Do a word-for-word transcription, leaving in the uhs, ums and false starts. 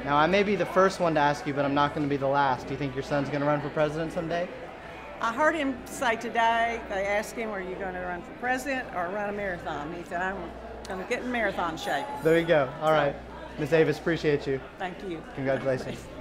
Now, I may be the first one to ask you, but I'm not going to be the last. Do you think your son's going to run for president someday? I heard him say today, they asked him, are you going to run for president or run a marathon? He said, I'm going to get in marathon shape. There you go. All right. Miz Avis, appreciate you. Thank you. Congratulations.